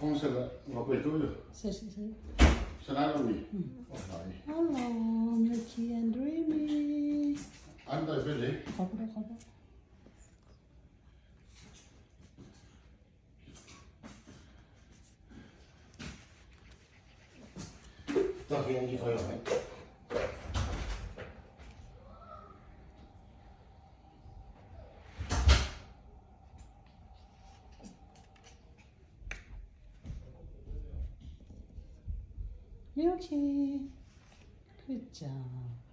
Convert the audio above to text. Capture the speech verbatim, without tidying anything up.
Comment ça va? On va pas être là. C'est c'est c'est. C'est là, oui. Hello, Milky and Dreamy. I'm not ready. 가보라 가봐. 딱 연기 가요. Milky. Good job.